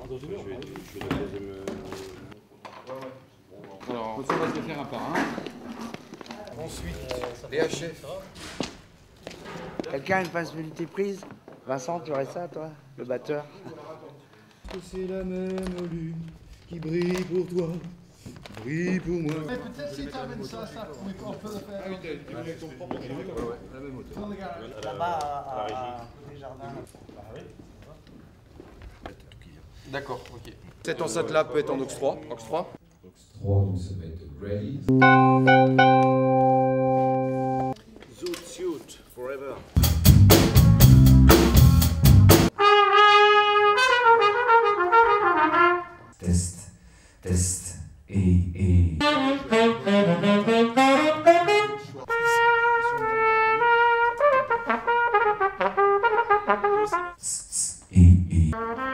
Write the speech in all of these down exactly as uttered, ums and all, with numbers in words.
dans une heure. Je vais, je vais la deuxième. Euh... Alors, on va se les faire un par un. Ensuite, les H F. Quelqu'un a une pince multiprise? Vincent, tu aurais ça, toi, le batteur? C'est la même lune qui brille pour toi, brille pour moi. Peut-être si tu amènes ça, ça, on peut le faire. Ah oui, tu mets ton propre ouais, ouais, à la même hauteur. Là-bas, à les jardins. D'accord, ok. Cette enceinte-là peut être en aux trois. aux trois. trois, donc ça va être ready. Zoot suit forever. Test, test, et, et. Et, et.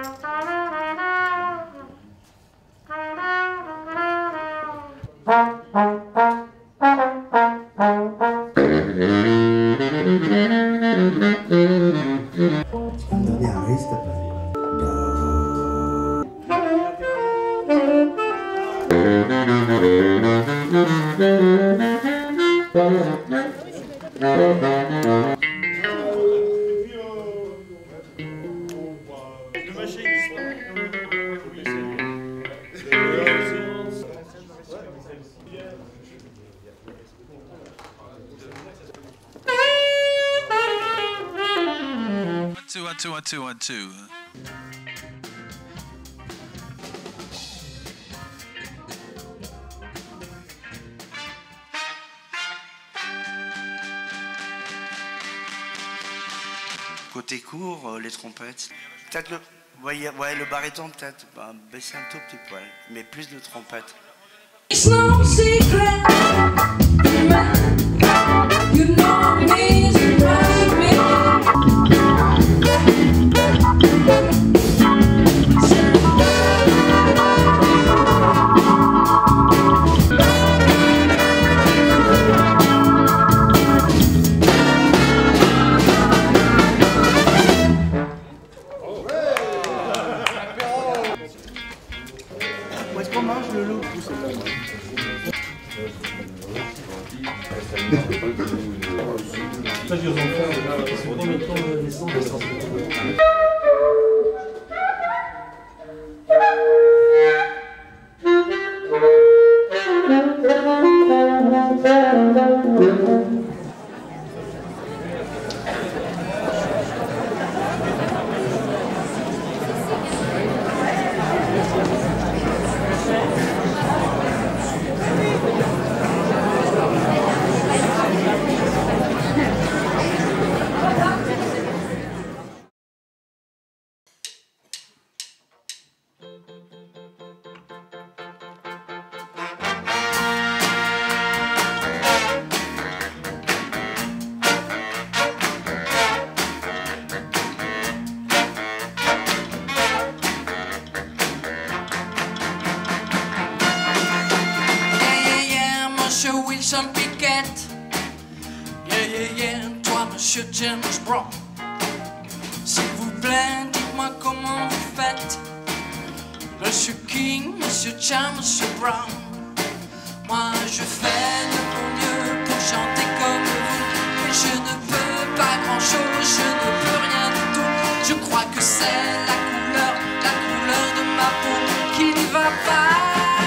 Donner un risque, t'as pas One, two, one, two, one, two, one, two. Côté court, euh, les trompettes. Peut-être le, ouais, ouais, le baryton peut-être. Bah, baisser un tout petit poil, mais plus de trompettes. It's no secret, you know me, you know me. Où est-ce qu'on mange le loup? Ça, je vais en faire. C'est combien de temps de descendre? Wilson Piquet. Yeah, yeah, yeah, toi, monsieur James Brown. S'il vous plaît, dites-moi comment vous faites. Monsieur King, monsieur James, monsieur Brown. Moi, je fais de mon mieux pour chanter comme vous. Mais je ne peux pas grand-chose, je ne peux rien du tout. Je crois que c'est la couleur, la couleur de ma peau qui ne va pas.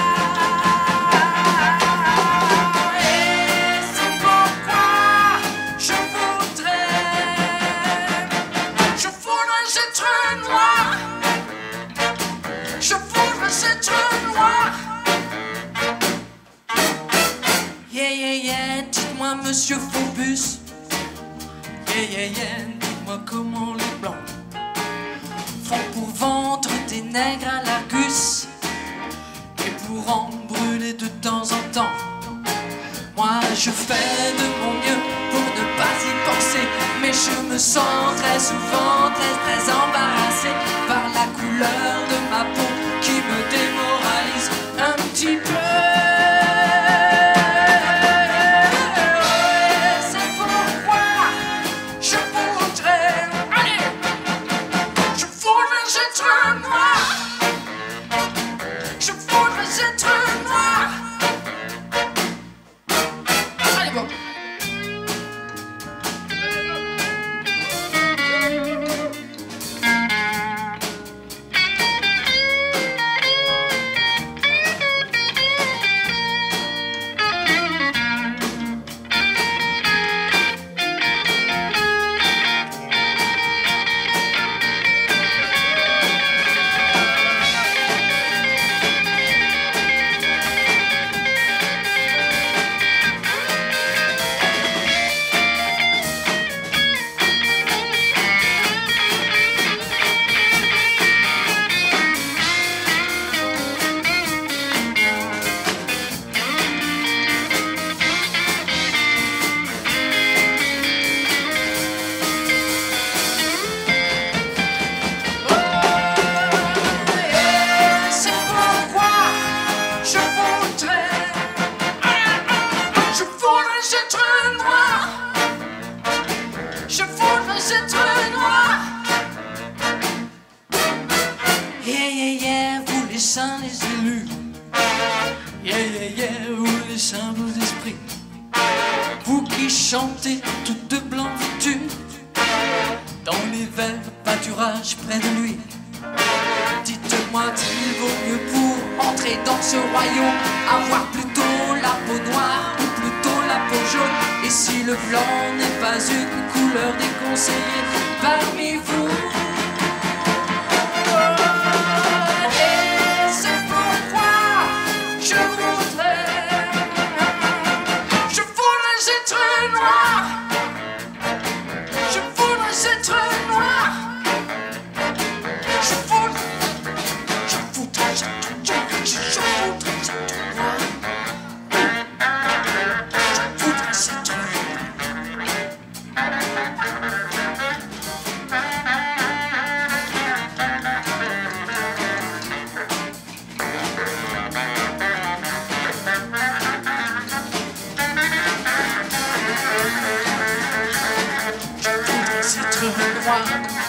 Yeah, yeah, yeah, dites-moi monsieur Phobus. Yeah, yeah, yeah, dites-moi comment les blancs font pour vendre des nègres à l'Argus et pour en brûler de temps en temps. Moi je fais de mon mieux pour ne pas y penser, mais je me sens très souvent très très embarrassé par la couleur de ma peau qui me démoralise un petit peu. saints, les élus, yeah, yeah, yeah, ou les simples esprits. Vous qui chantez toutes de blanc vêtus, dans les verts pâturages près de lui. Dites-moi, qu'il vaut mieux pour entrer dans ce royaume avoir plutôt la peau noire ou plutôt la peau jaune? Et si le blanc n'est pas une couleur déconseillée parmi vous? Et c'est pourquoi je voudrais, je voudrais être noir, je voudrais être noir, je voudrais, je voudrais être, je, je, je voudrais être noir, je voudrais être noir. C'est trop noir.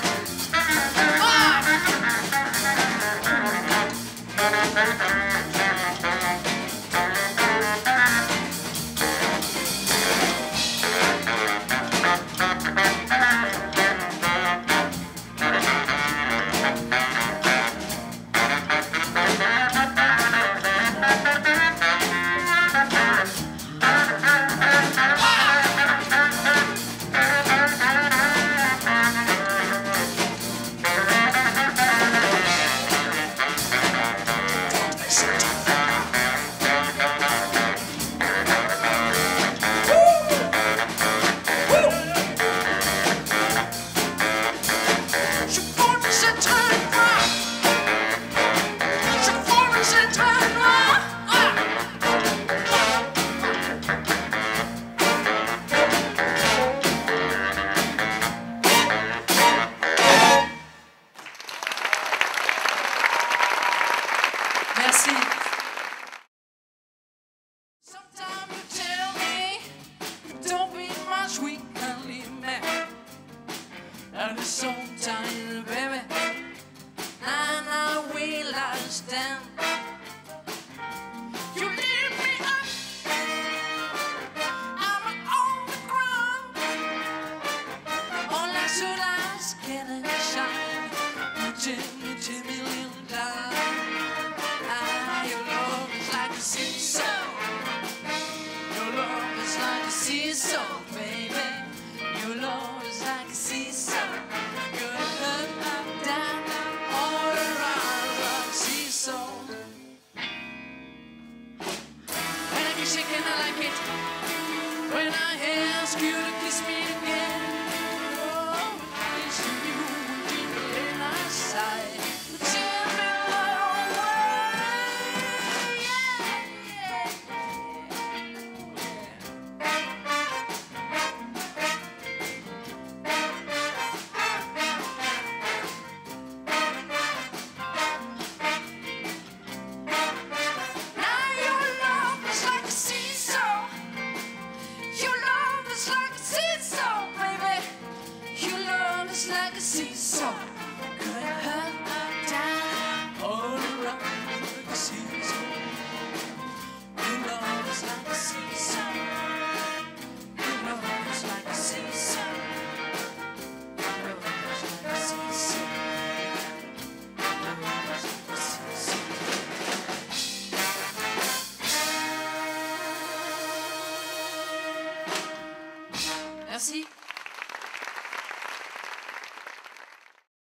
Merci. Sometimes you tell me don't be my sweet honey man, and it's sometimes baby, and I will understand.